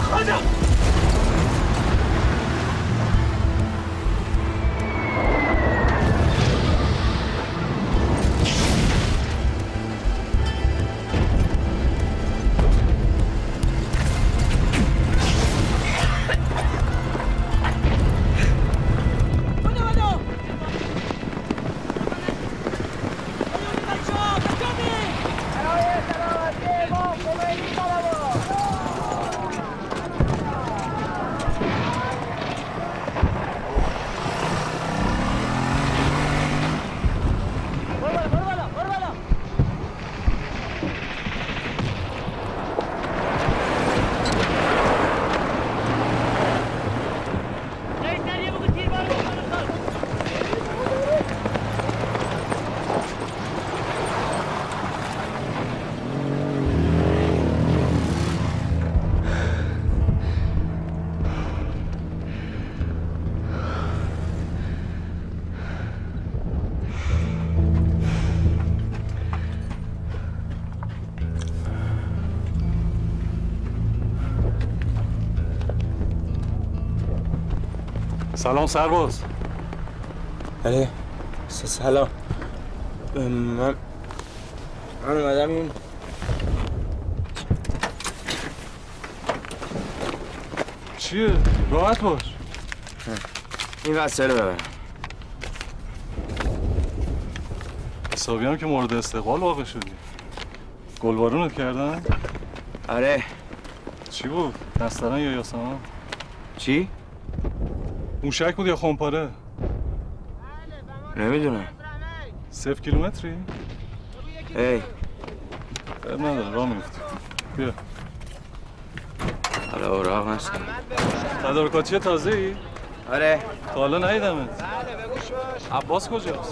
خودم. سلام سرباز. بله سلام. من اومدم این چیه؟ راحت باش. این وسیله ببرم. حسابی هم که مورد استقبال واقع شدی. گلبارونت کردن؟ آره. چی بود؟ نسترن یا یاسمان؟ چی؟ موشک بود یا خمپاره؟ نمیدونم. 0 کیلومتری؟ ای نداره راه میفتی. بیا. حالا اوراق هست. تدارکاتی تازه ای؟ آره. تا حالا ندیدمت. عباس کجاست؟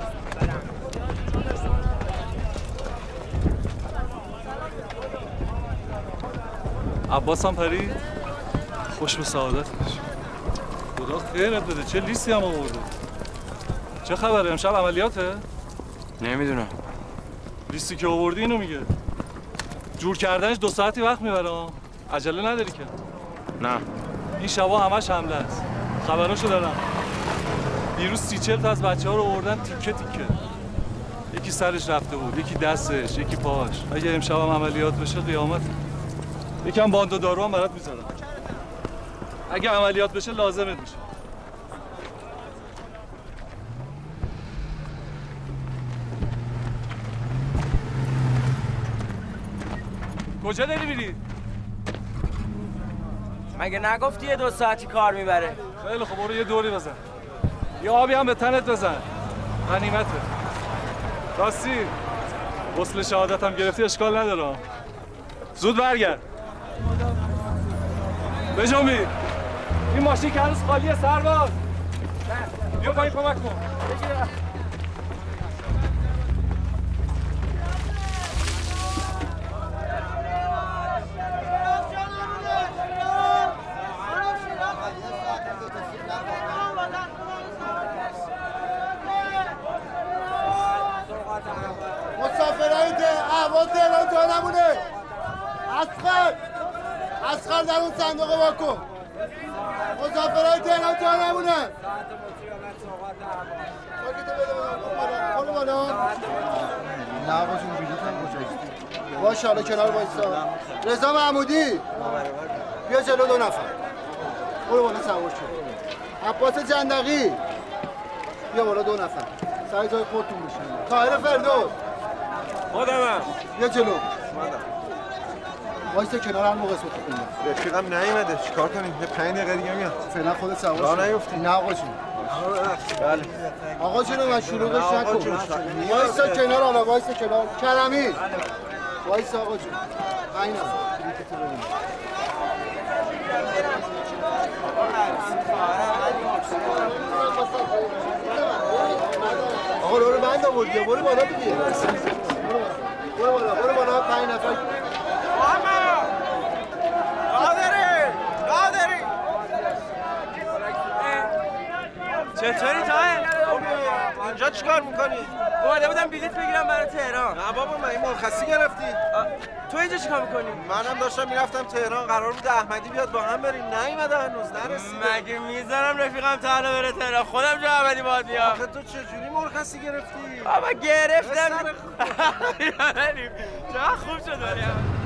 عباس هم پرید؟ خوش به سعادتش. خدا خیرت بده. چه لیستی هم آورده؟ چه خبره؟ امشب عملیاته؟ نمیدونم. لیستی که آوردی اینو میگه. جور کردنش 2 ساعتی وقت میبره. عجله نداری که؟ نه. این شبا همش حمله است. خبراشو دارم. دیروز 30-40 تا از بچه‌ها رو آوردن تیکه تیکه. یکی سرش رفته بود، یکی دستش، یکی پاش. اگه امشب هم عملیات بشه قیامت. یکم باند و دارو هم برات میذارم. اگه عملیات بشه لازمت میشه. کجا داری میری؟ مگه نگفتی یه 2 ساعتی کار میبره؟ خیلی خب برو یه دوری بزن. یه آبی هم به تنت بزن. غنیمته. راستی غسل شهادت هم گرفتی اشکال نداره. زود برگرد. بجنبی. این ماشین که هنوز خالیه سرباز. بیا پایین کمک کن. مسافرهای احوال تهران تا نمونه. اسخر در اون صندوق واکن. مسافرهای تهران تا نمونه. برو بالا. نه باشون بلیط هم کجاست؟ باشه حالا کنار وایسا. رضا محمودی بیا جلو 2 نفر. برو بالا سوار شو. عباس جندقی بیا بالا 2 نفر. سعی جای خودتون بشین. طاهر فردوس خودمم. بیا جلو. وایسا کنار هم قسمت کنیم. رفیقم نیومده چیکار کنیم؟ یه 5 دقیقه دیگه میاد. فعلا خودت سوار شو. راه نیفتی. نه آقا جون. بله. آقا جون من شلوغش نکن. وایسا کنار حالا وایسا کنار. کرمی. وایسا آقا جون. عینا. بلیطتو ببین. آقا رو بند آوردی. برو بالا دیگه. برو بالا 5 نفر. چطوری طاهر؟ اینجا چیکار میکنی؟ اومده بودم بلیط بگیرم برای تهران. نه بابا من این مرخصی گرفتی؟ تو اینجا چیکار میکنی؟ منم داشتم میرفتم تهران، قرار بود احمدی بیاد با هم بریم، نیومده هنوز نرسیده. مگه میذارم رفیقم تنها بره تهران؟ خودم جا احمدی باید بیام. آخه تو چجوری مرخصی گرفتی؟ بابا گرفتم. چقدر خوب شد ولی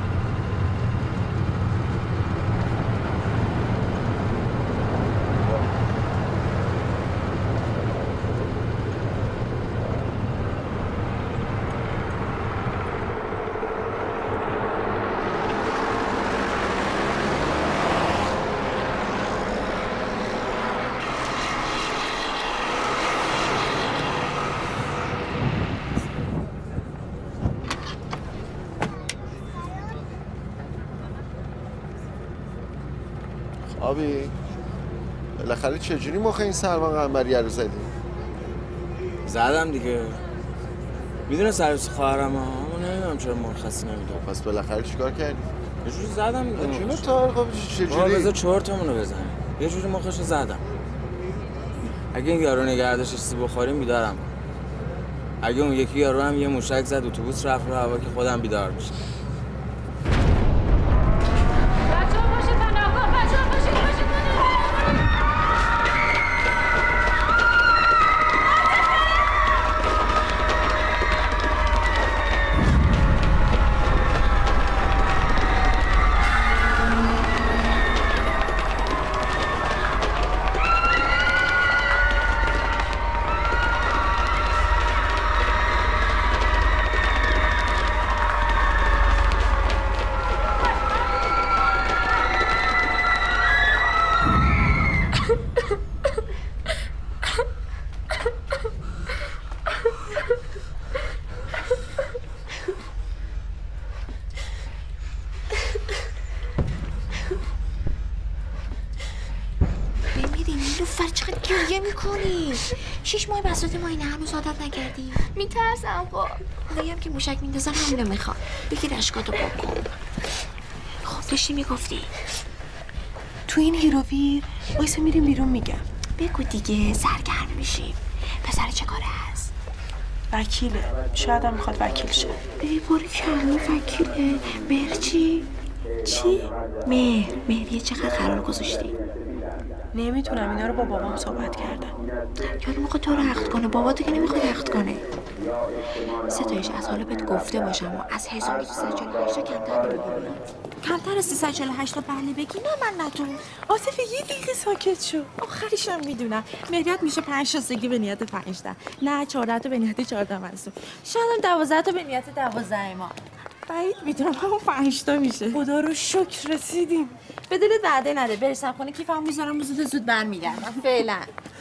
آبی بالاخره چجوری مخ این سلمان قنبریه رو زدی؟ زدم دیگه. میدونه سرویس خواهرم اما نمیدونم چرا مرخصی نمیده. پس بالاخره چیکار کردی؟ یه جوری زدم دیگه. جون تار خب چجوری؟ بذار چرتمون رو بزنیم. یه جوری مخش رو زدم. اگه این یارو نگردش چیزی بخوریم بیدارم. اگه اون یکی یارو هم یه موشک زد اتوبوس رفت رو هوا که خودم بیدار میشم. گریه میکنی 6 ماه بساط ما اینه هنوز عادت نکردی؟ میترسم خب خداییم که موشک میندازن همینو میخواد بگیر اشکاتو پاک کن. خب داشتی میگفتی تو این هیروویر وایسا میریم بیرون میگم. بگو دیگه سرگرم میشیم. پسر چه کاره هست؟ وکیله. شاید هم میخواد وکیل شه. ای باری کلا وکیله. مهر چی؟ چی؟ مهریه چقدر قرار گذاشتی؟ نمیتونم اینا رو با بابام صحبت کردم. یارو میخواد تو رو عقد کنه. باباتو که نمیخواد عقد کنه. ستایش از حالا بهت گفته باشم و از 1348 کمتر نمیگی. کمتر از 348 تا بله بگی. نه من تو عاطفه یه دقیقه ساکت شو. آخرش هم میدونم مهریت میشه 5 شستگی به نیت 15، نه 14 تا به نیت 14 منصوب، شاید هم 12 تا به نیت 12 ماه. بعید میدونم همون 5 تا میشه. خدا رو شکر رسیدیم. بدونید وعده نده برسم خونه کیفم میذارم زود برمیگردم. فعلا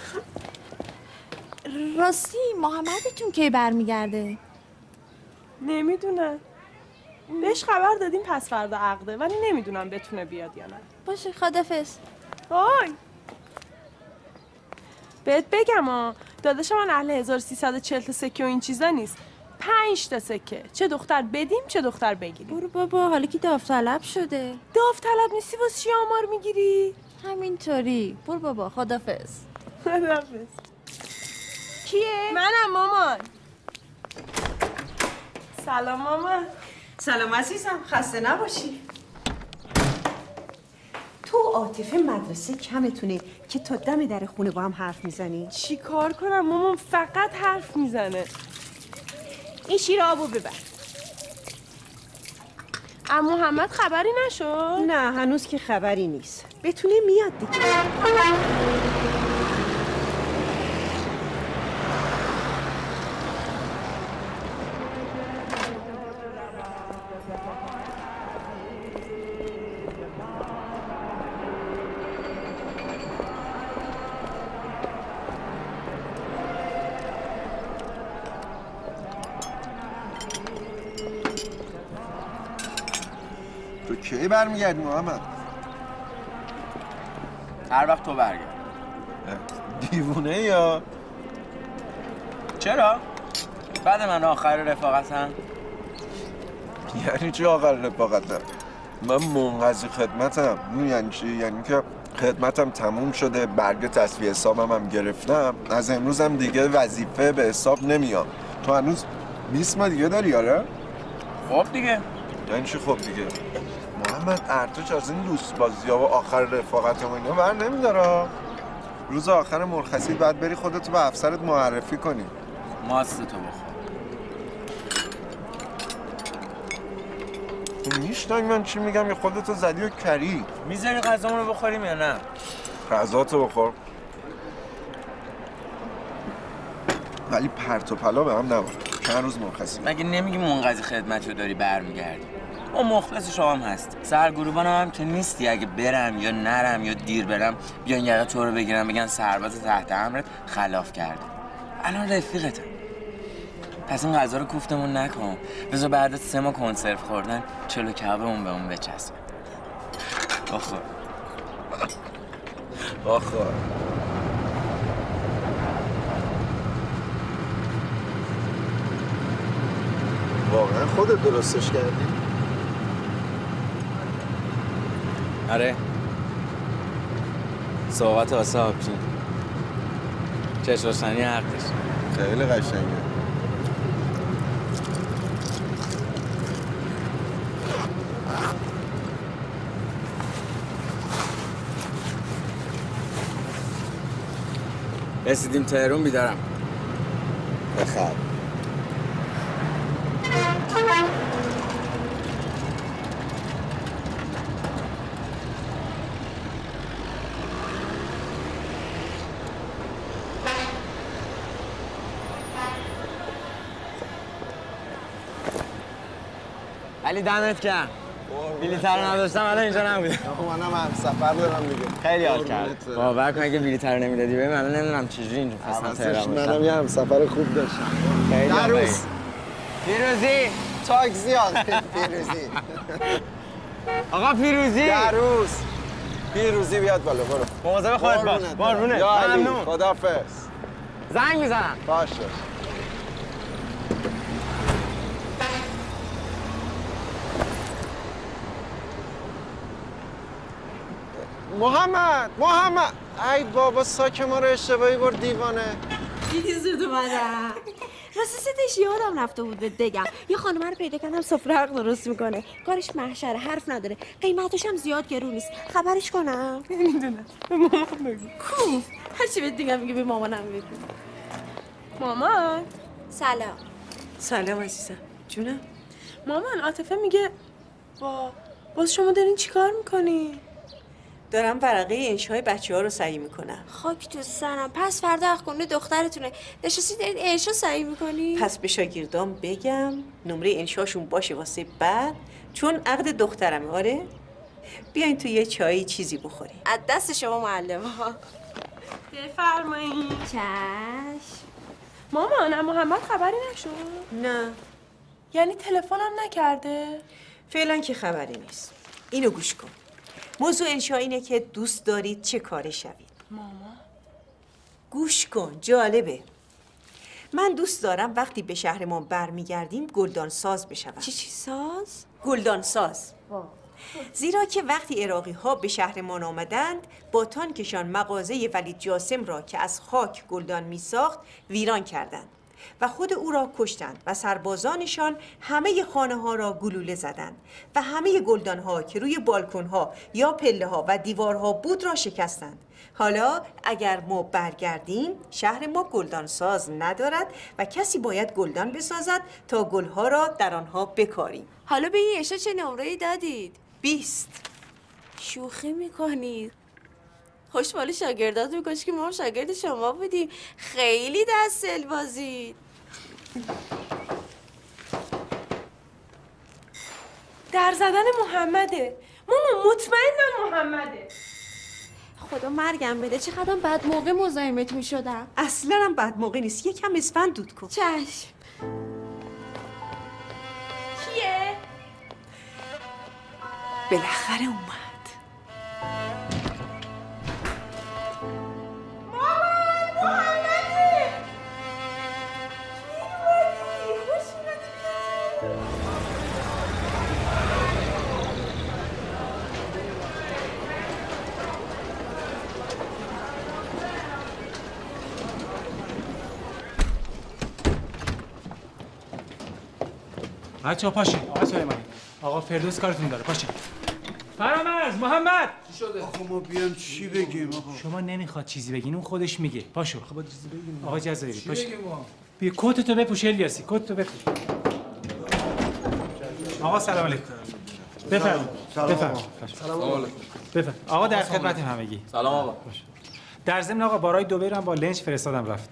راستی محمدتون کی برمیگرده؟ نمیدونم. بهش خبر دادیم پس فردا عقده ولی نمیدونم بتونه بیاد یا نه. باشه خدافظ. وای بهت بگم داداش من اهل 1340 تا سکه و این چیزا نیست. 5 تا سکه، چه دختر بدیم چه دختر بگیریم. برو بابا حالا که داوطلب شده. داوطلب نیستی واسه چی آمار میگیری؟ همینطوری. برو بابا خدافظ. خدافظ. کیه؟ منم مامان. سلام مامان. سلام عزیزم، خسته نباشی. تو عاطفه مدرسه کمتونه که تا دم در خونه با هم حرف میزنی؟ چی کار کنم مامان؟ فقط حرف میزنه. این شیر آبو ببر. اما محمد خبری نشد؟ نه هنوز که خبری نیست. بتونه میاد دیگه. تو کی برمیگردی محمد؟ هر وقت تو برگرد. دیوونه یا؟ چرا؟ بعد من آخر رفاقتم. یعنی چی آخر رفاقتم؟ من منقضی خدمتم. یعنی چی؟ یعنی که خدمتم تموم شده، برگ تصفیه حسابم هم گرفتم. از امروزم دیگه وظیفه به حساب نمیام. تو هنوز 20 ماه دیگه داری آره؟ خب دیگه. یعنی چی خب دیگه؟ محمد ارتش از این دوست بازی‌ها و آخر رفاقت و اینا بر نمیداره. روز آخر مرخصی بعد بری خودتو به افسرت معرفی کنی. ماست تو بخور. میشنوی من چی میگم یا خودتو زدی و کری؟ میذاری غذامون رو بخوریم یا نه؟ غذاتو بخور. ولی پرت و پلا به هم نبار. چند روز مرخصی. مگه نمیگی منقضی خدمتی رو داری برمیگردی؟ ما مخلص شما هم هست. سرگروبانم هم که نیستی. اگه برم یا نرم یا دیر برم بیان یقه تو رو بگیرم بگن سرباز تحت امرت خلاف کرده. الان رفیقتم. پس این غذا رو کوفتمون نکن. بذار بعد 3 ماه کنسرو خوردن چلو کبابمون به اون بچسبه. بخور. بخور. واقعا خودت درستش کردی؟ آره. صحبت واسه آبجین. چشم روشنی حقش. خیلی قشنگه. رسیدیم تهرون بیدارم. بخیر. علی دمت گرم. بلیطر رو نداشتم الان اینجا نبودم. منم هم سفر دارم دیگه. خیلی حال کرد. باور کن اگه بلیطر رو نمیدادی ببین الان نمیدونم چجوری اینجا فصل تهران باشم. منم یه هم سفر خوب داشتم. خیلی دروس. پیروزی. تاکسی آقا پیروزی. آقا پیروزی. دروس. پیروزی بیاد بالا برو. مواظب خودت باش. قربونت. ممنون. خداحافظ. زنگ میزنم. باشه. محمد ای بابا ساک ما رو اشتباهی برد دیوانه. دیدی زود اومدم. راستی ستش یادم رفته بود بهت بگم یه خانمه رو پیدا کردم سفره حق درست میکنه. کارش محشره، حرف نداره، قیمتش هم زیاد گرون نیست. خبرش کنم؟ نمیدونم. به مامان بگو. کو هرچی بهت دیگم میگه به مامانم بگو. مامان. سلام. سلام عزیزم. جونم. مامان عاطفه میگه باز شما دارین چیکار میکنی؟ دارم ورقه انشای بچه‌ها رو صحیح میکنم. خاک تو سرم. پس فردا خونه دخترتونه. نشستی دارید انشا صحیح میکنی؟ پس به شاگردام بگم نمره انشاشون باشه واسه بعد، چون عقد دخترمه. آره؟ بیاین تو یه چایی چیزی بخوریم. از دست شما معلم‌ها. بفرمایید. چشم. مامان اما محمد خبری نشد؟ نه. یعنی تلفنم نکرده؟ فعلا که خبری نیست. اینو گوش کن. موضوع انشا اینه که دوست دارید چه کاره شوید. ماما گوش کن، جالبه. من دوست دارم وقتی به شهرمان برمیگردیم گلدان ساز بشوم. چی ساز؟ گلدان ساز. زیرا که وقتی عراقی ها به شهرمان آمدند با تانکشان مغازه ولید جاسم را که از خاک گلدان می ساخت ویران کردند و خود او را کشتند و سربازانشان همه خانه ها را گلوله زدند و همه گلدان ها که روی بالکن ها یا پله ها و دیوارها بود را شکستند. حالا اگر ما برگردیم شهر ما گلدان ساز ندارد و کسی باید گلدان بسازد تا گلها را در آنها بکاریم. حالا به این اشا چه نمره‌ای دادید؟ 20. شوخی میکنید؟ خوشمال شاگردات میکنش که ما هم شاگرد شما بودیم. خیلی دست دل بازید. در زدن محمده. ماما مطمئنم محمده. خدا مرگم بده چقدر بد موقع مزاحمت میشدم. اصلا هم بد موقع نیست. یکم اسفند دود کن. چشم. کیه؟ بالاخره اومد. بچه‌ها پاشین. آقا سلیمانی، آقا فردوس کارتون داره. پاشین. فرامرز، محمد. چی شده؟ آخه ما بیام چی بگیم آقا؟ شما نمیخواد چیزی بگین، اون خودش میگه. پاشو. خب چیزی بگیم. آقا جزایری، پاشو. بیا کتتو بپوش الیاسی، کتتو بپوش. آقا سلام علیکم. بفرمایید. بفرمایید. سلام علیکم. بفرمایید. آقا در خدمت همگی. سلام آقا. در ضمن آقا بارای دبی رو هم با لنچ فرستادم رفت.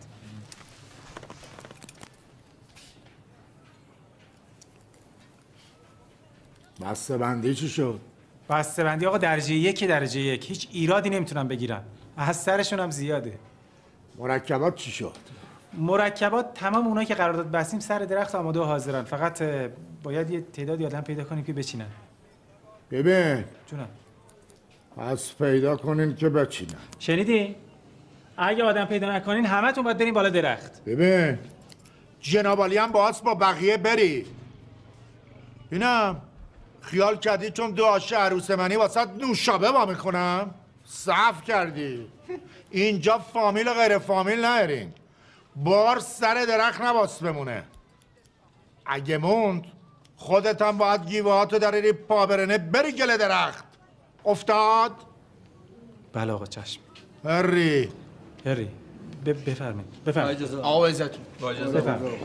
بسته بندی چی شد؟ بسته بندی آقا درجه 1 درجه 1 هیچ ایرادی نمیتونم بگیرم. از سرشون هم زیاده. مرکبات چی شد؟ مرکبات تمام اونایی که قرارداد بستیم سر درخت آماده و حاضرن. فقط باید یه تعدادی آدم پیدا کنیم که بچینن. ببین جونم. پس پیدا کنین که بچینن. شنیدی؟ اگه آدم پیدا نکنین همتون باید برین بالا درخت. ببین جناب عالی هم باید با بقیه بری. اینم خیال کردی چون دو آشه عروس منی واسه نوشابه با میکنم؟ صف کردی. اینجا فامیل و غیر فامیل نهرین. بار سر درخت نباس بمونه. اگه موند خودت هم باید گیوهاتو داری پا برنه بری گل درخت. افتاد؟ بله آقا چشم. هری بفرمایید. بفرمایید. آقا عزتون. بفرمایید.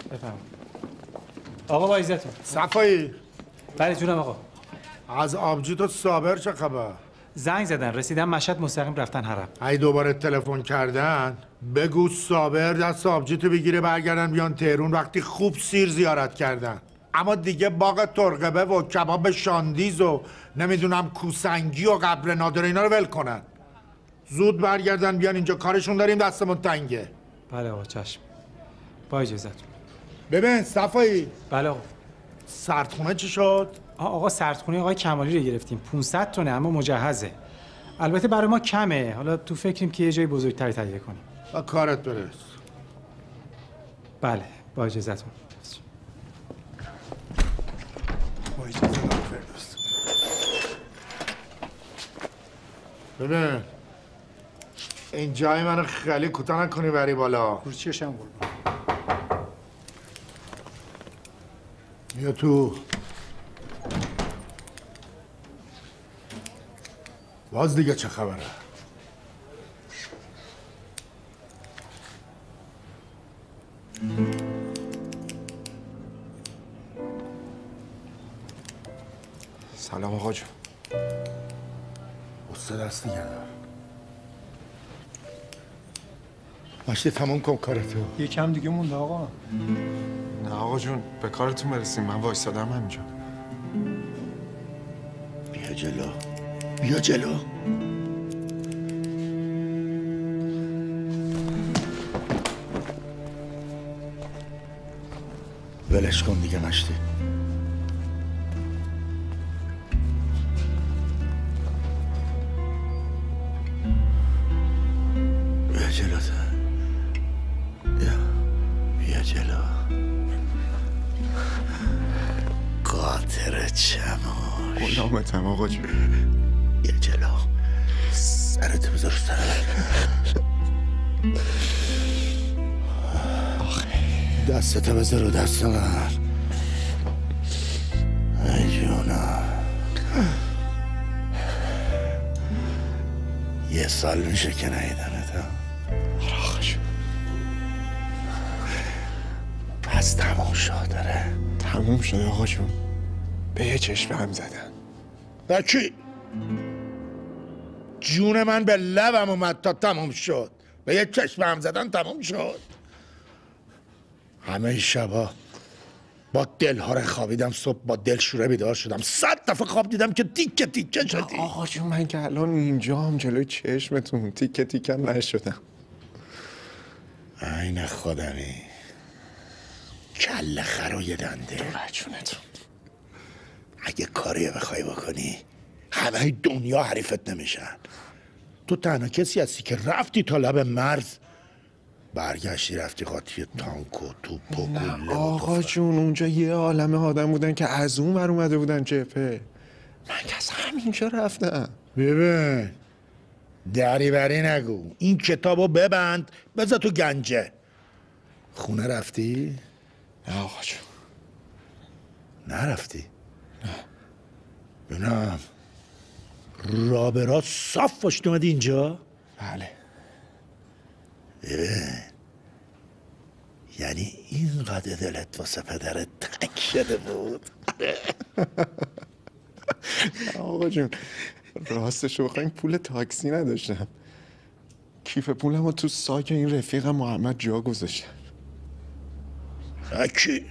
آقا با عزتون. صفایی. بله جونم آقا. از آبجی تو صابر چه خبر؟ زنگ زدن رسیدن مشهد مستقیم رفتن حرم. ای دوباره تلفن کردن بگو صابر دست آبجی تو بگیره برگردن بیان تهرون وقتی خوب سیر زیارت کردن. اما دیگه باغ ترقبه و کباب شاندیز و نمیدونم کوسنگی و قبر نادر اینا رو ول کنن. زود برگردن بیان اینجا کارشون داریم دستمون تنگه. بله آقا چشم. با اجازهتون. ببین صفایی. بله آقا. سردخونه چی شد؟ آقا سردخونه آقای کمالی رو گرفتیم. 500 تونه اما مجهزه. البته برای ما کمه. حالا تو فکریم که یه جای بزرگتری تهیه کنیم. با کارت برس. بله با اجازهتون. با اجازه فردوس. ببین این جای منو خیلی کوتاه نکنی بری بالا. کورچیش هم بود. بیا تو. باز دیگه چه خبره؟ سلام آقا جون. استاد دست دیگه ماشتی تمام کن کارتو. یکم دیگه مونده آقا. نه آقا جون به کارتون برسیم من وایسادم همینجا. بیا جلو. بیا جلو. ولش کن دیگه مشتی. بیا جلوتر. بیا جلو. قاطر چماش. غلامتم آقا جون. بیا جلو. سرت بذار سر. دستت بذار رو دست من. ای جونم. یه سال میشه که ندیدمتم. آقا جون. پس تموم شد داره. تموم شد آقا جون. به یه چشم هم زدن. با کی؟ جون من به لبم اومد تا تموم شد. به یه چشم هم زدن تموم شد. همه شبا با دلهاره خوابیدم صبح با دل شوره بیدار شدم 100 دفعه خواب دیدم که تیکه تیکه شدی. آقا جون من که الان اینجام جلوی چشمتون تیکه تیکه نشدم. عین خودمی کله خروی دنده. جونتون اگه کاری بخوای بکنی همه دنیا حریفت نمیشن. تو تنها کسی هستی که رفتی تا لب مرز برگشتی رفتی قاطی تانک و توپ و گله. آقا جون اونجا یه عالمه آدم بودن که از اون ور اومده بودن جبهه. من که از همینجا رفتم. ببین دری بری نگو. این کتابو ببند بذار تو گنجه. خونه رفتی؟ نه آقا جون. نرفتی؟ ببینم رابرات صاف باشت اومدی اینجا؟ بله. یعنی اینقدر دلت واسه پدرت تنگ شده بود؟ آقا جون راستشو بخوایم پول تاکسی نداشتم. کیف پولم رو تو ساک این رفیقم محمد جا گذاشتم. اکی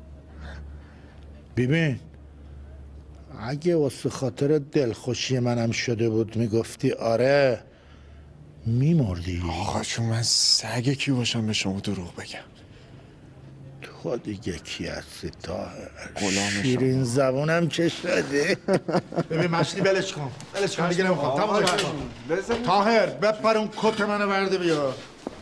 ببین اگه واسه خاطر دلخوشی منم شده بود میگفتی آره میمردی. آقا چون من سگ کی باشم به شما دروغ بگم؟ تو دیگه کی هستی طاهر؟ غلام شیرین زبونم که شده. ببین مشتی بلش کن دیگه نمیخوام. طاهر بپر اون کت منو برده بیا.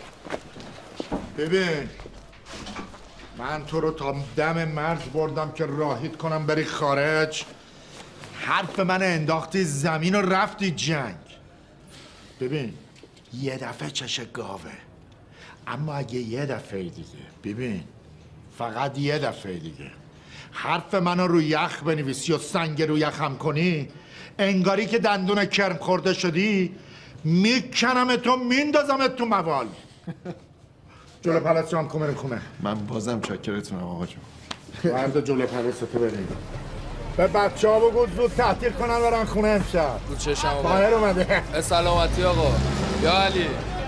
ببین من تو رو تا دم مرز بردم که راهید کنم بری خارج. حرف من انداختی زمین و رفتی جنگ. ببین یه دفعه چش گاوه، اما اگه یه دفعه دیگه ببین فقط یه دفعه دیگه حرف منو رو یخ بنویسی و سنگ رو یخم کنی، انگاری که دندون کرم خورده شدی میکنم تو میندازمت تو موال. جلو پلس جام کمه. من بازم چاکرتونم آقا جون. برد جلو پلس تو بریم. به بچه ها بگو زود تحتیل کنن برن خونه امشب. رو چشم آقا. طاهر اومده. سلامتی آقا. یا علی.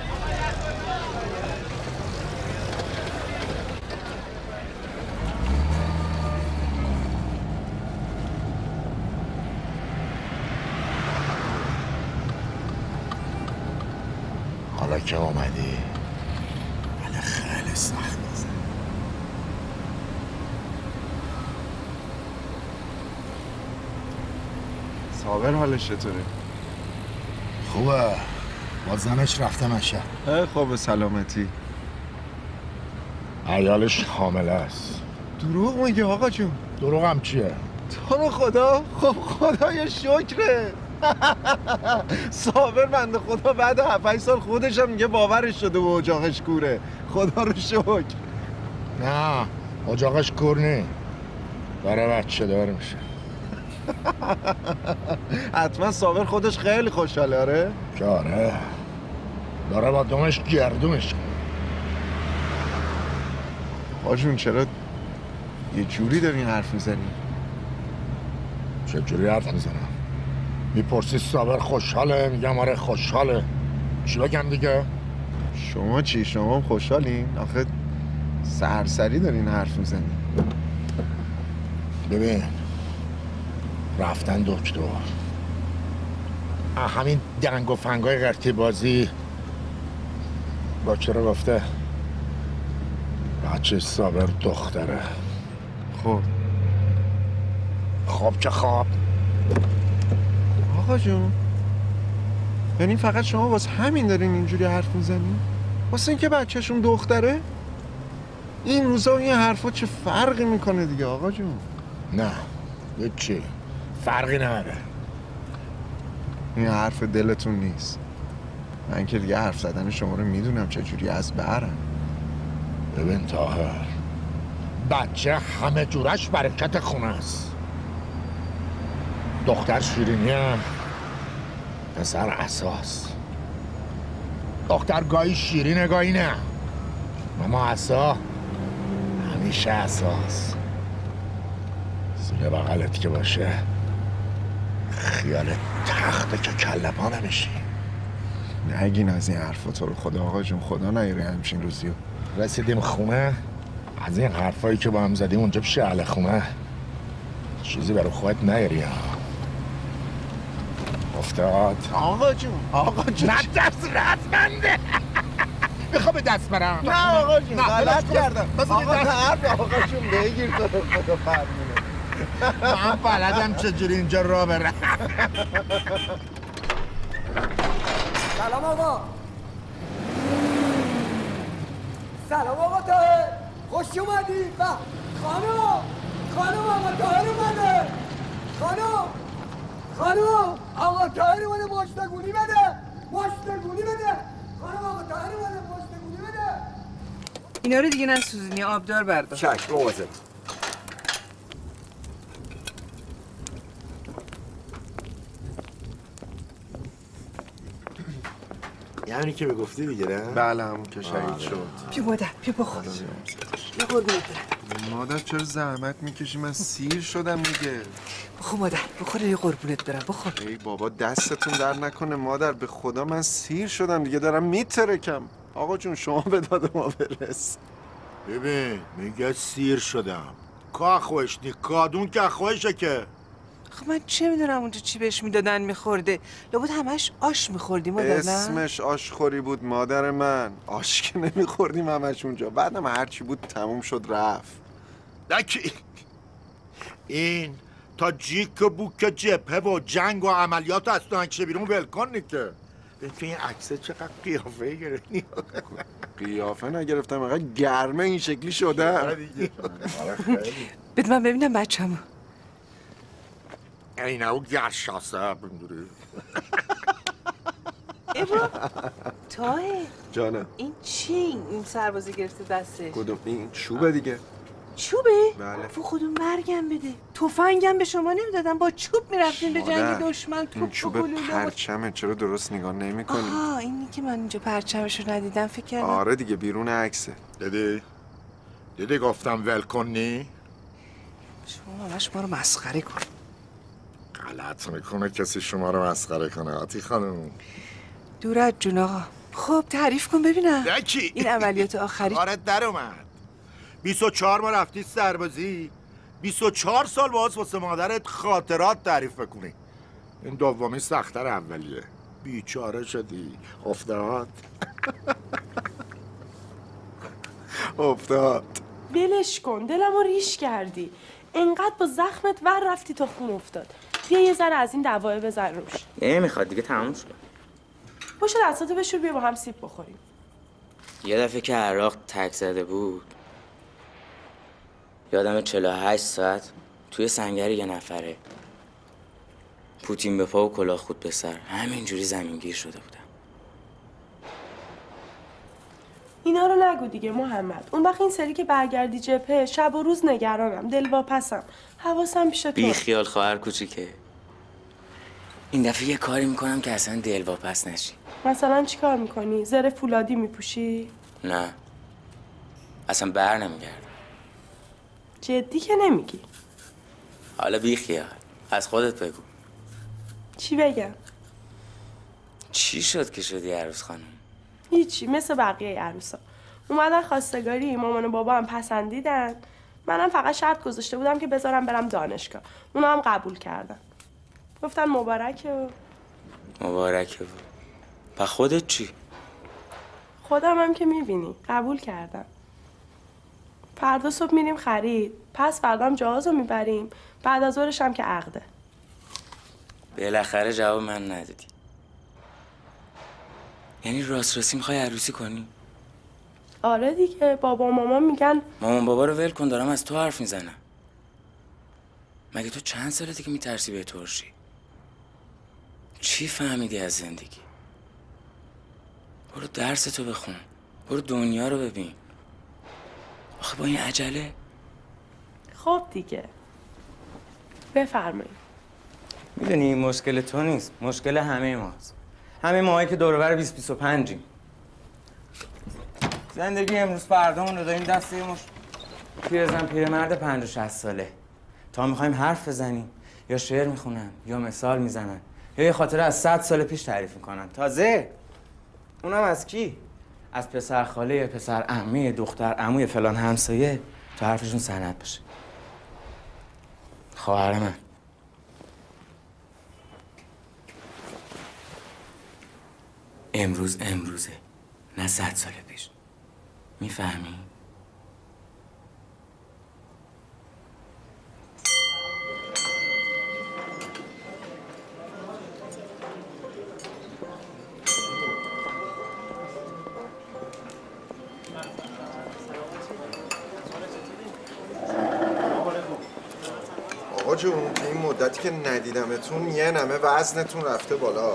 حالا که اومدی حالا خیلی سخت میزن. صابر حالش چطوره؟ خوبه با زنش رفته مشهد. خوب سلامتی. عیالش حامله است. دروغ میگه آقا جون؟ دروغم چیه؟ تو رو خدا؟ خب خدای شکره. صابر بنده خدا بعد 7-8 سال خودش هم میگه باورش شده و اجاقش کوره. خدا رو شکر. نه اجاقش کور نی، داره بچه دار میشه. حتما صابر خودش خیلی خوشحاله. آره؟ که آره داره با دمش گردونش. آجون چرا یه جوری دارین حرف میزنی؟ چه جوری حرف میزنم؟ میپرسی صابر خوشحاله؟ میگم آره خوشحاله. چی بگم دیگه؟ شما چی؟ شما هم خوشحالین؟ آخه سرسری دارین حرف میزنی. ببین رفتن دکتر، همین دنگ و فنگای قرتی بازی دکتر گفته بچه صابر دختره. خب که خواب. آقا جون یعنی فقط شما واسه همین دارین اینجوری حرف میزنین؟ واسه اینکه بچهشون دختره؟ این روزا این حرفا چه فرقی میکنه دیگه آقا جون؟ نه هیچی فرقی نداره. این حرف دلتون نیست. من که دیگه حرف زدن شما رو میدونم چجوری از برم. ببین طاهر بچه همه جورش برکت خونه است. دختر شیرینی هم پسر اساس. دختر گاهی شیرینه گاهی نه، اما اسا همیشه اساس. زیر بغلت که باشه خیال تخته که کله پا نمیشی. نگین از این حرفا تو رو خدا آقا جون، خدا نیاره همچین روزیو. رسیدیم خونه از این حرفایی که با هم زدیم اونجا پیش اهل خونه چیزی برای خودت نیاری. افتاد آقا جون نه دست رسمنده. میخوام به دست برم. نه آقا جون غلط کردم. آقا حرف آقا جون بگیر تو رو خدا فرمونه. من بلدم چجوری اینجا راه برم. سلام آقا. سلام آقا طاهر، خوش اومدی. خانم آقا طاهر اومده. خانم آقا طاهر اومده. مشتگونی بده. خانم آقا طاهر اومده. مشتگونی بده. اینا رو دیگه نسوزونی، آبدار بردار. چشم مواظب. یعنی که میگفتی دیگه نه؟ بله همون که شهید شد. بیا مادر بیا بخور. بیا قربونت برم. مادر چرا زحمت میکشی؟ من سیر شدم دیگه. بخور مادر بخور یه قربونت برم بخور. ای بابا دستتون در نکنه مادر، به خدا من سیر شدم دیگه، دارم میترکم. آقا جون شما به داد ما برس. ببین میگه سیر شدم. که خوش نی کادون که خوشه که. خب من چه میدونم اونجا چی بهش میدادن میخورده. لابد همش آش میخوردیم مادر نه؟ اسمش آشخوری بود مادر من. آش که نمیخوردیم همش اونجا. بعدم هرچی بود تموم شد رفت. دکی این تا جیک و بوک جبهه و جنگ و عملیات از تو هنگشه بیرون ولکن که. تو این عکسه چقدر قیافه گرفتی؟ قیافه نگرفتم، اقا گرمه این شکلی شده. بده من ببینم بچه‌مو. اینه او گرشاسه بندوری. ابرو تاه جانم این چی؟ این سربازی گرفته دستش. کدوم؟ این چوبه دیگه. چوبه؟ بله. فو خودم مرگم بده. تفنگم به شما نمیدادن، با چوب میرفتین به جنگ دشمن. این چوبه پرچمه، چرا درست نگاه نمی کنی؟ آها اینی که من اینجا پرچمشو ندیدم فکر کردم. آره دیگه بیرون عکسه. دیدی گفتم ولکن نی؟ شما همش ما رو مسخره کن. غلط میکنه کسی شما رو مسخره کنه آتی خانم. دورت جون آقا. خب تعریف کن ببینم. دکی این عملیات آخری کارت در اومد. 24 ماه رفتی سربازی، 24 سال باز واسه مادرت خاطرات تعریف بکنی. این دومی سخت‌تر اولیه. بیچاره شدی. افتاد. افتاد. ولش کن دلمو ریش کردی. انقدر با زخمت ور رفتی تا خون افتاد. بیا یه ذره از این دوایه بزن روش. نمیخواد دیگه تموم شد. باشه دستاتو بشور بیا با هم سیب بخوریم. یه دفعه که عراق تک زده بود یادم 48 ساعت توی سنگری یه نفره پوتین به پا و کلاه خود به سر همینجوری زمینگیر شده بودم. اینا رو نگو دیگه محمد. اون وقت این سری که برگردی جبهه شب و روز نگرانم، دلواپسم، حواسم پیش تو. بی خیال خواهر کوچیکه. این دفعه یه کاری میکنم که اصلا دلواپس نشی. مثلا چی کار میکنی؟ زره فولادی میپوشی؟ نه اصلا بر نمیگردم. جدی که نمیگی؟ حالا بی خیال از خودت بگو. چی بگم؟ چی شد که شدی عروس خانم؟ هیچی، مثل بقیه عروسا اومدن خواستگاری، مامان و بابا هم پسندیدن. منم فقط شرط گذاشته بودم که بذارم برم دانشگاه. اونا هم قبول کردن. گفتن مبارکه و مبارکه. پس خودت چی؟ خودم هم که میبینی قبول کردم. فردا صبح میریم خرید، پس فردا هم جواز رو میبریم، بعد از ظهرش هم که عقده. بالاخره جواب من ندادی. یعنی راست راستی میخوای عروسی کنی؟ آره دیگه، بابا و مامان میگن. مامان بابا رو ول کن، دارم از تو حرف میزنم. مگه تو چند سالته که میترسی به ترشی؟ چی فهمیدی از زندگی؟ برو درستو بخون، برو دنیا رو ببین. آخه با این عجله. خب دیگه بفرمایید. میدونی مشکل تو نیست، مشکل همه ماست. همه ماهایی که دور و بر 20-25یم. زندگی امروز فردامون رو داریم دست یه مش پیرمرد 50-60 ساله. تا میخوایم حرف بزنیم یا شعر میخونن یا مثال میزنن یا یه خاطره از 100 سال پیش تعریف میکنن. تازه اونم از کی؟ از پسر خاله، پسر عمه، دختر عموی فلان همسایه تا حرفشون سند بشه. خواهر من امروزه نه 100 سال پیش. میفهمی؟ آقا جون این مدتی که ندیدمتون یه نمه وزنتون رفته بالا.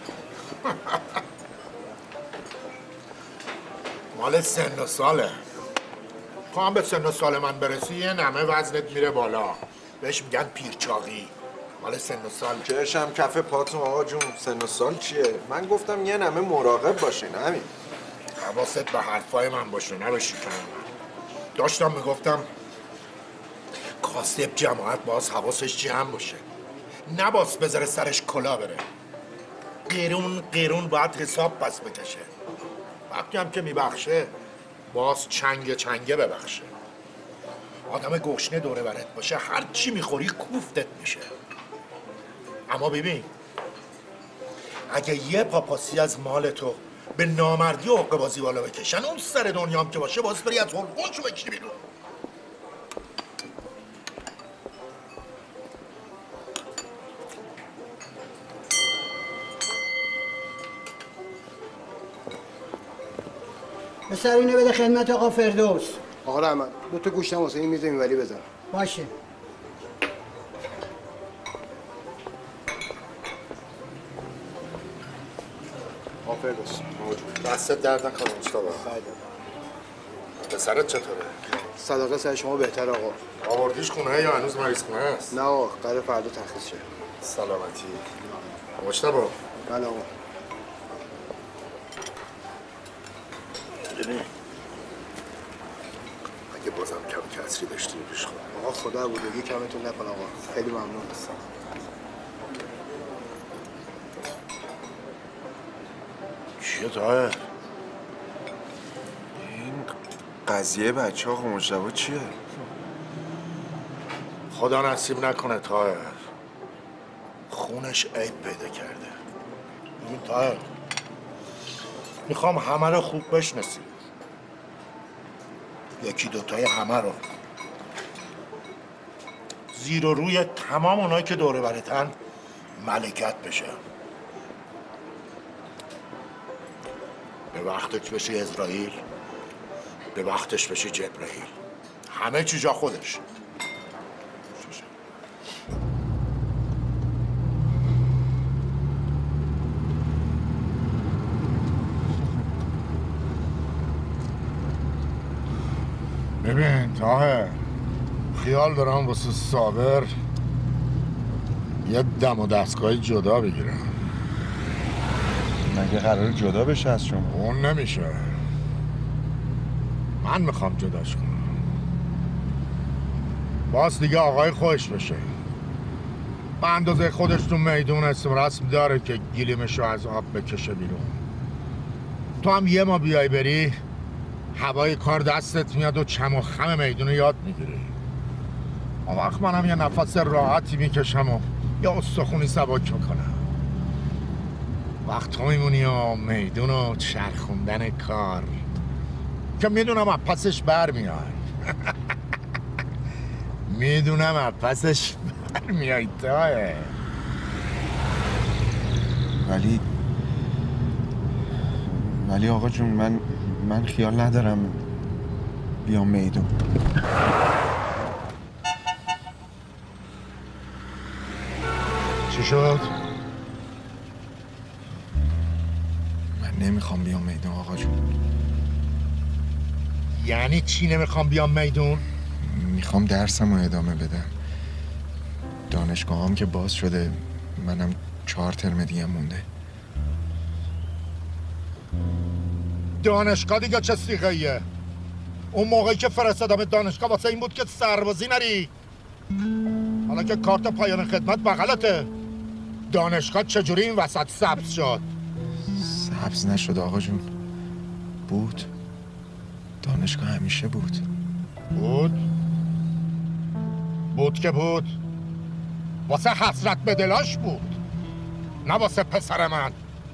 مال سن و ساله. تو هم به سن و سال من برسی یه نمه وزنت میره بالا. بهش میگن پیرچاقی. مال سن و سال. چشم کف پاتون آقا جون. سن و سال چیه؟ من گفتم یه نمه مراقب باشین همین. حواست به حرفای من باشه، نه به شکم من. داشتم میگفتم کاسب جماعت باز حواسش جمع باشه، نه باز بذاره سرش کلا بره. قیرون باید حساب پس بکشه. وقتی هم که میبخشه باز چنگه ببخشه. آدم گشنه دوره برت باشه هر چی میخوری کوفتت میشه. اما ببین اگه یه پاپاسی از مال تو به نامردی و حقه بازی بالا بکشن، اون سر دنیام که باشه باز بری از حلقونشو بکشی بیرون. پسر اینو بده خدمت آقا فردوس. آقا رحمت 2 تا گوشتم واسه این میز اینوری بزن. باشه. آقا فردوس دستت درد نکنه مصطفی. پسرت چطوره؟ صداقه سر شما بهتر آقا. آوردیش خونه یا هنوز مریض خونه است؟ نه آقا قرار فردا ترخیص شه. سلامتی. مصطفی. بله آقا. ببین اگه بازم کم کسری داشتی پیش خود. آقا خدا بودگی کمتون نکن آقا. خیلی ممنون. چیه طاهر؟ این قضیه بچه آقا مجتبی چیه؟ خدا نصیب نکنه طاهر خونش عیب پیدا کرده. ببین طاهر میخوام همه رو خوب بشناسی، یکی دوتای همه رو، زیر و روی تمام اونایی که دوره برتن ملکت بشه. به وقتش بشی اسرائیل، به وقتش بشی جبرائیل، همه چی جا خودش. ببین طاهر خیال دارم واسه صابر یه دم و دستگاه جدا بگیرم. مگه قرار جدا بشه از شما؟ اون نمیشه، من میخوام جداش کنم. باز دیگه آقای خودش بشه، به اندازه خودش تو میدون اسم رسم داره که گلیمشو از آب بکشه بیرون. تو هم یه ما بیای بری هوای کار دستت میاد و چم و خم میدون یاد میگیری. اون وقت منم یه نفس راحتی میکشم و یه استخونی سبک میکنم. وقت تو میمونی و میدون و چرخوندن کار که میدونم از پسش بر میای. میدونم از پسش بر میای تاه. ولی آقا جون من خیال ندارم بیام میدون. چی شد؟ من نمیخوام بیام میدون آقا جون. یعنی چی نمیخوام بیام میدون؟ میخوام درسم رو ادامه بدم. دانشگاه هم که باز شده، منم 4 ترم دیگه مونده. دانشگاه دیگه چه سیغه‌ایه؟ اون موقعی که فرستادم دانشگاه واسه این بود که سربازی نری. حالا که کارت پایان خدمت بغلته، دانشگاه چجوری این وسط سبز شد؟ سبز نشد آقا جون، بود. دانشگاه همیشه بود. بود که بود، واسه حسرت به دلاش بود، نه واسه پسر من.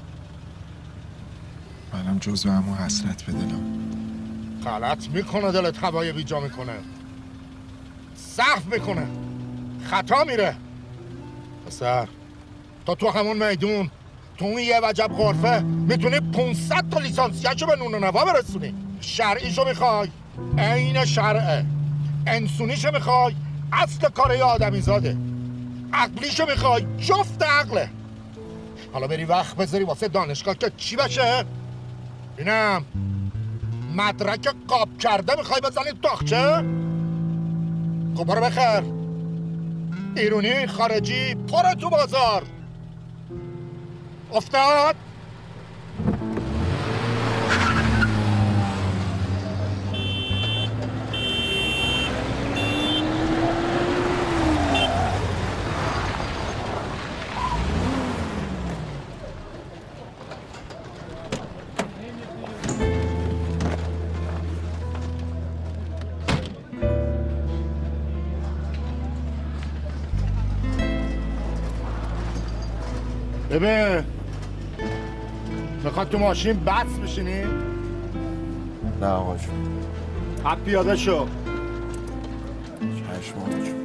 منم جزو همون حسرت به دلم. غلط میکنه دلت هوای بیجا میکنه، سقف میکنه، خطا میره. پسر تو همون میدون، تو اون یه وجب غرفه میتونی 500 تا لیسانسیه‌شو به نون و نوا برسونی. شرعیشو میخوای عین شرعه، انسونیشو میخوای اصل کار یه آدمی زاده، عقلیشو میخوای جفت عقله. حالا بری وقت بذاری واسه دانشگاه که چی بشه؟ اینم مدرک قاب کرده میخوای بزنی تاخچه؟ خب برو بخیر. ایرونی خارجی پر تو بازار. افتاد. ببین میخواد تو ماشین بس بشینی؟ نه آقا جون. حب پیاده شو. چشم آقا جون.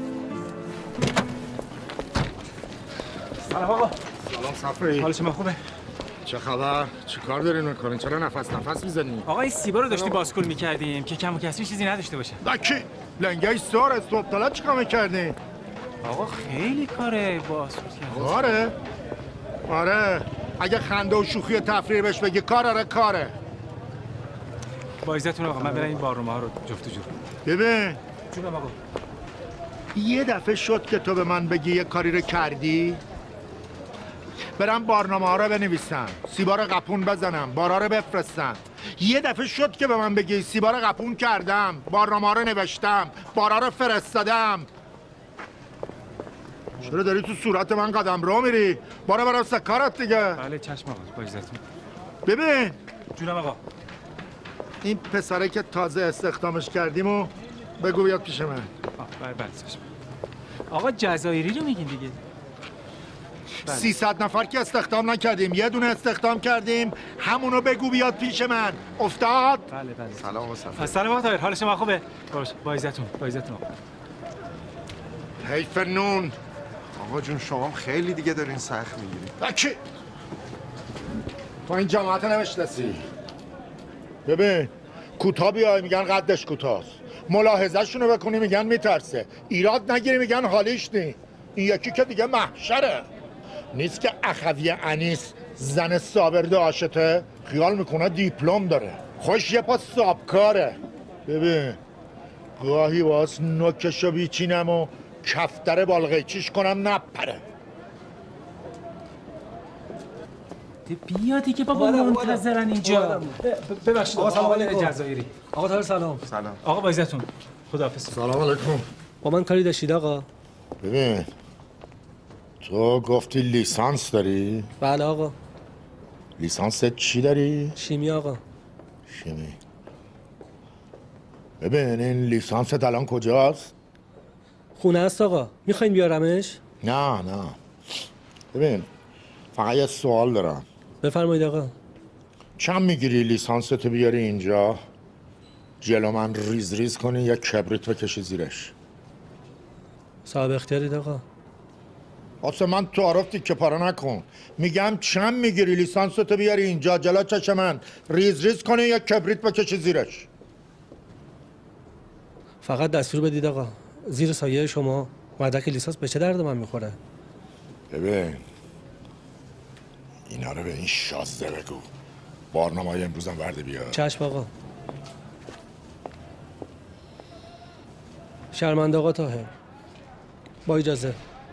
سلام آقا. سلام صفری. حال شما خوبه؟ چه خبر؟ چی کار دارین میکنین؟ چرا نفس میزنی؟ آقا این سیبا رو داشتی بازکل میکردیم که کم و کسری چیزی نداشته باشه. دکی لنگای سار از توبتالا چیکار میکردین؟ آقا خیلی کاره بازکل کرد. کاره؟ آره اگه خنده و شوخی و تفریح بهش بگی کاره. با عزتون آقا من برم این بارنامه ها رو جفت و جور. ببین جونم آقا. یه دفعه شد که تو به من بگی یه کاری رو کردی، برم بارنامه ها رو بنویسم، سیبا رو قپون بزنم، بارا رو بفرستم. یه دفعه شد که به من بگی سیبا رو قپون کردم، بارنامه ها رو نوشتم، بارا رو فرستادم. چرا داری تو صورت من قدم رو میری؟ بارا برم سکارت دیگه. بله چشم آقا با عزتون. ببین جونم آقا. این پسره که تازه استخدامش کردیم و بگو بیاد پیش من. بله چشم. آقا جزایری رو میگین دیگه. 300 نفر که استخدام نکردیم، یه دونه استخدام کردیم، همونو بگو بیاد پیش من. افتاد؟ بله. سلام آقا. سلام آقا طاهر. حال شما خوبه؟ باشه با عزتون آقا. حیف نون. آقا جون شما خیلی دیگه دارین سخت میگیری. بکی تو این جماعت نمیشناسی. ببین کوتاه بیای میگن قدش کوتاست، ملاحظه شونو بکنی میگن میترسه، ایراد نگیری میگن حالیش نی. این یکی که دیگه محشره نیست که اخوی انیس زن صابر داشته خیال میکنه دیپلم داره، خوش یه پا سابکاره. ببین گاهی باز نوکشو بیچینم و کفتر بالغیچیش کنم نپره. بیادی که بابا منتظرن اینجا. ببخشید آقا سلام علیکم. جزایری. آقا طاهر سلام. سلام. آقا با عزتون. خداحافظ. سلام علیکم. با من کاری داشتید آقا؟ ببین تو گفتی لیسانس داری؟ بله آقا. لیسانس چی داری؟ شیمی آقا. شیمی. ببین این لیسانست الان کجاست؟ خونه است آقا. میخواین بیارمش؟ نه ببین فقط یه سوال دارم. بفرمایید آقا. چند میگیری لیسانستو بیاری اینجا جلو من ریز کنی یا کبریت بکشی زیرش؟ صاحب اختیارید آقا. واسه من تعارف تیکه پاره نکن. میگم چند میگیری لیسانستو بیاری اینجا جلو چش من ریز کنی یا کبریت بکشی زیرش؟ فقط دستور بدید آقا. زیر سایه شما مدرک لیسانس به چه درد من میخوره؟ ببین اینا رو به این شازده بگو بارنامه‌ی امروزم ورده بیار. چشم آقا. شرمنده آقا طاهر. با اجازه.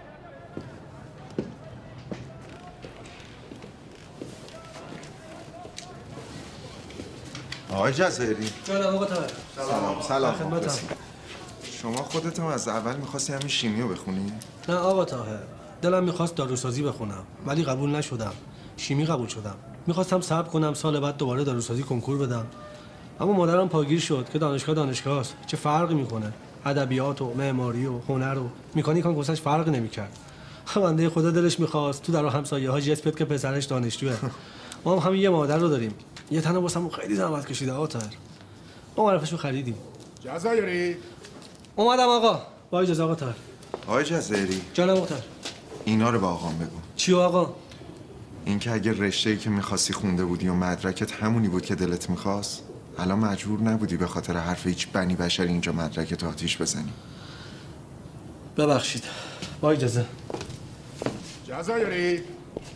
آقای جزایری. جانم آقا طاهر. سلام. خدمتم. شما خودتون از اول می‌خواستی همین شیمیو بخونی؟ نه آقا طاهر. دلم میخواست داروسازی بخونم ولی قبول نشدم. شیمی قبول شدم. میخواستم صبر کنم سال بعد دوباره داروسازی کنکور بدم. اما مادرم پاگیر شد که دانشگاه است. چه فرقی میکنه؟ ادبیات و معماری و هنر و مکانیک هم گوشش فرق نمیکرد. بنده خدا دلش میخواست تو در همسایه ها جست بده که پسرش دانشجوه. ما هم یه مادر رو داریم. یه تنه واسمون خیلی زحمت کشیده آقا طاهر. ما معرفشو خریدیم. جزایری. اومدم آقا. با اجازه آقا طاهر. آقای جزایری. جانم آقا طاهر. اینا رو با آقام بگو. چی آقا؟ این که اگه رشته‌ای که می‌خواستی خونده بودی و مدرکت همونی بود که دلت می‌خواست، الان مجبور نبودی به خاطر حرف هیچ بنی بشری اینجا مدرکت آتیش بزنی. ببخشید. با اجازه. جزایری.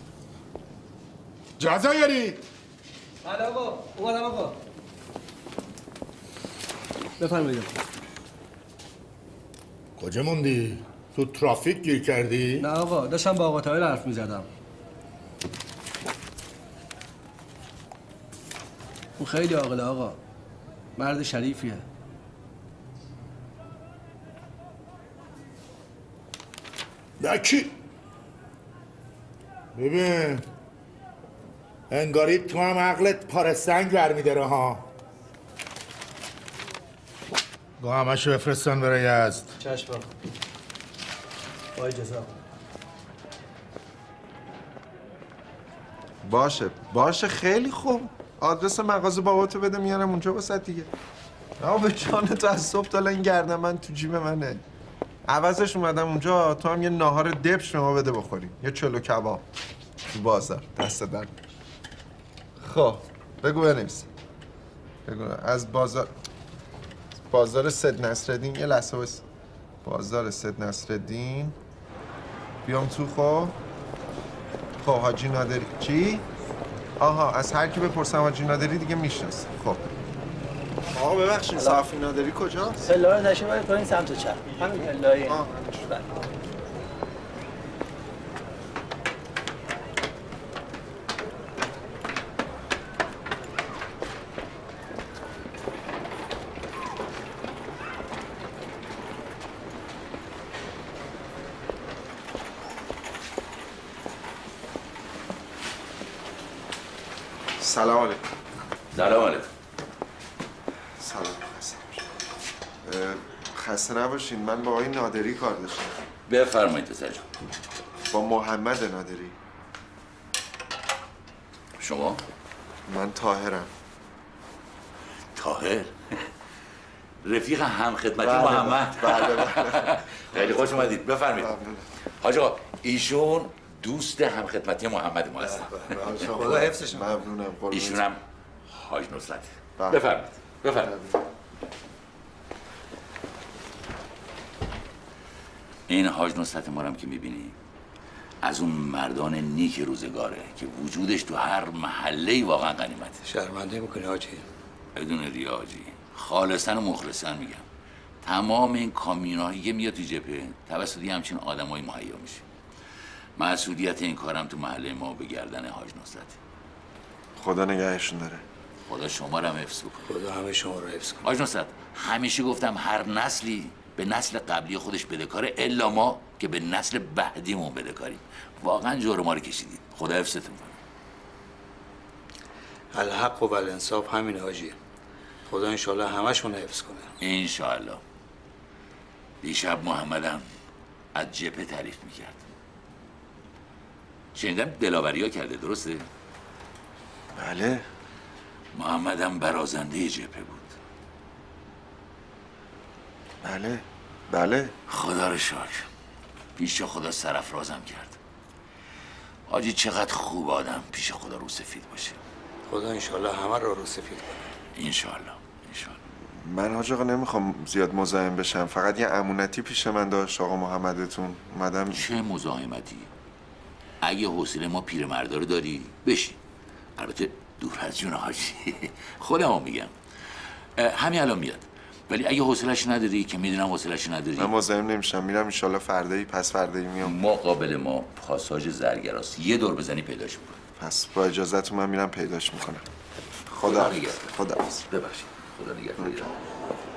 بله آقا. اومدم آقا. بفرمایید. کجا موندی؟ تو ترافیک گیر کردی؟ نه آقا، داشتم با آقا طاهر حرف میزدم. اون خیلی عاقله آقا، مرد شریفیه. کی؟ ببین انگاری تو هم عقلت پاره سنگ برمیداره ها. گاه همشو بفرستان برای یزد. چشم آقا. با اجازه. باشه خیلی خوب. آدرس مغازه باباتو بده میارم اونجا واسه دیگه. نه به جان تو از صبح تا این گردن من تو جیب منه. عوضش اومدم اونجا تو هم یه ناهار دبش به ما بده بخوریم. یه چلو کباب تو بازار دست در. خب بگو بنویس. بگو از بازار سید نصرالدین یه لحظه وایس. بازار سید نصرالدین بیام تو. خب حاجی نادری چی؟ آها از هر کی بپرسم حاجی نادری دیگه میشناسه. خب آقا ببخشید صافی نادری کجاست؟ پلا رو نشه باید پایین سمت چپ. همین پلایه. بله. سلام علیکم. سلام علیکم. سلام خسته نباشین. من با آقای نادری کار داشتم. بفرمایید پسر جان. با محمد نادری. شما؟ من طاهرم. طاهر؟ رفیق هم خدمتی بله محمد. بله. خیلی خوش اومدید. بفرمایید. حاج آقا ایشون دوست هم خدمتی محمد ما هستن. خدا حفظش. ممنونم. ایشون هم حاج نصرت. بفرمایید. این حاج نصرت ما هم که میبینی از اون مردان نیک روزگاره که وجودش تو هر محله‌ای واقعا غنیمته. شرمنده میکنی حاجی. بدون ریا حاجی، خالصاً و مخلصاً میگم. تمام این کامیونایی که میاد تو جبهه توسط همچین آدمای مهیا میشه. مسئولیت این کارم تو محله ما به گردن حاج نصرت. خدا نگهشون داره. خدا شما رو هم حفظ کنه. خدا همه شما رو حفظ کنه. حاج نصرت همیشه گفتم هر نسلی به نسل قبلی خودش بدهکاره، الا ما که به نسل بعدیمون بدهکاریم. واقعا جور ما رو کشیدید. خدا حفظتون کنه. الحق و الانصاف همین حاجی. خدا انشالله همشون حفظ کنه. انشالله. دیشب محمدم از جبهه تعریف میکرد. شنیدم دلاوریا کرده، درسته؟ بله. محمدم برازنده جبهه بود. بله. خدا رو شکر. پیش خدا سرافرازم کرد. حاجی چقدر خوب آدم پیش خدا رو سفید باشه. خدا انشالله همه رو سفید کنه. انشالله. من حاج آقا نمیخوام زیاد مزاحم بشم. فقط یه امونتی پیش من داشت آقا محمدتون. اومدم. چه مزاحمتی؟ اگه حوصله ما پیرمردا رو داری بشین. البته دور از جون حاجی. خودمو میگم. همین الان میاد. ولی اگه حوصله‌اش نداری که میدونم حوصله‌اش نداری. من مزاحم نمیشم. میرم ان شاءالله فردایی پس فردایی میام. مقابل ما پاساژ زرگراست. یه دور بزنی پیداش می‌کنی. پس با اجازهتون من میرم پیداش میکنم. خدا نگهدار. خدا ببخشید. خدا نگهدار.